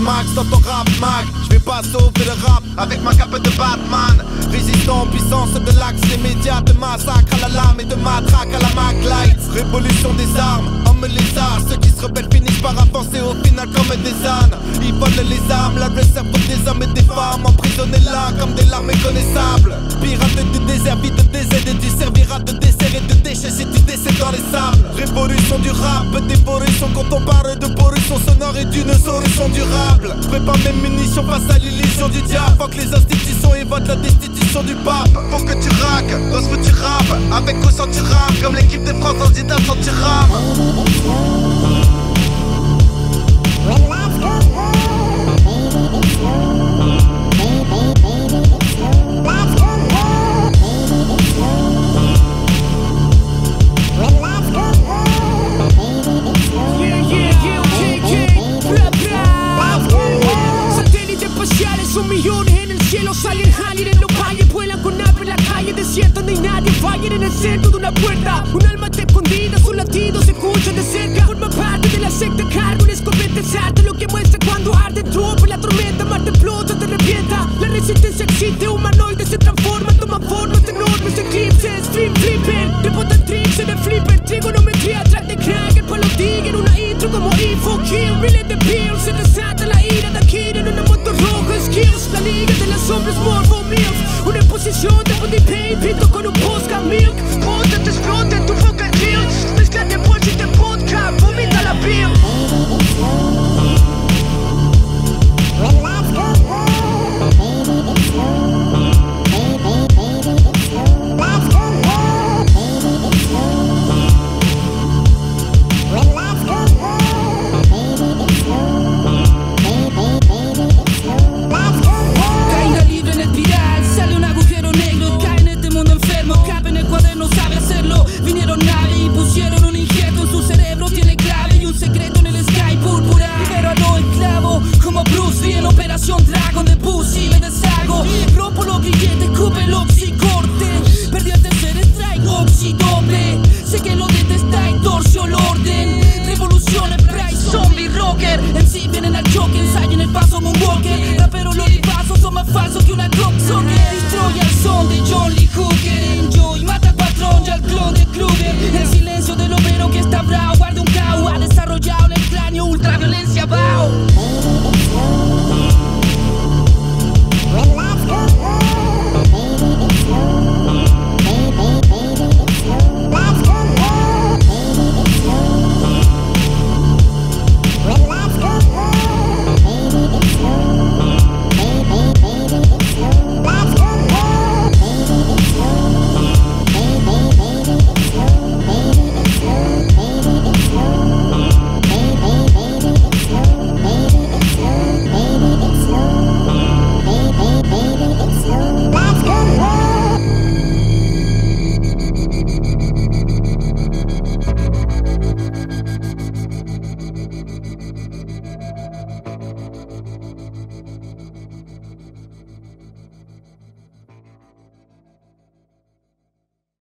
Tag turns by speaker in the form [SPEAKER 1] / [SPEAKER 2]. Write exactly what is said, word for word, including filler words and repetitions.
[SPEAKER 1] Max dans ton rap mag. J'vais pas sauver le rap avec ma cape de Batman. Résistant en puissance de l'axe, les médias de massacre à la lame et de matraque à la Mac Light. Révolution des armes, homme les arts. Ceux qui se rebellent finissent par avancer au final comme des ânes. Ils volent les armes, lavent le cerveau des hommes et des femmes, emprisonnés là comme des larmes méconnaissables. Pirate du désert, vide de désert, et tu serviras de dessert et de déchets si tu décèdes dans les sables. Révolution du rap, dévolution quand on parle de pollution sonore et d'une solution durable. Prépare mes munitions face à l'illusion du diable. Faut que les institutions évoquent la destitution du pape. Faut que tu raques, dans ce tu rap, avec ou sans tu rap, comme l'équipe de France en dida sans tu rap.
[SPEAKER 2] Un millón en el cielo salen Halil en los valles, vuelan con aves en la calle, desierto, no hay nadie, fallen en el centro de una puerta. Un alma te escondida, su latido se escucha de cerca. Forma parte de la secta, cargo un escopeta, salta lo que muestra cuando arde tropa. La tormenta, Marte explota, te revienta. La resistencia existe, humanoide se transforma, toma formas enormes, eclipses, flip, flipper. Rebota trips en el flipper, trigonometría, atrás de Krager, para los tigres, una intro como info, kill, really the pill. Se desata la ira de Akira en una moto roja, skills. La liga de las sombras, morbo, milk. Una exposición de body paint, pinto con un posca, milk. Ponte, te explota en tu vocal kill. Mezcla de bullshit en vodka, vomita la piel.
[SPEAKER 3] Vinieron naves y pusieron un injerto en su cerebro, tiene clave y un secreto en el sky púrpura. Libero a los esclavos como Bruce Lee en Operación Dragon de Pussy. Me deshago, rompo los grilletes, cupe el oxicorte. Perdí el tercer strike, oxidoble. Sé que lo detestáis, torció el orden. Revolución, spray, zombie, rocker. En sí vienen al choque, ensayen el paso Moonwalker. Raperos los pasos son más falsos que una Glock Socket. Destroy al son de John Lee.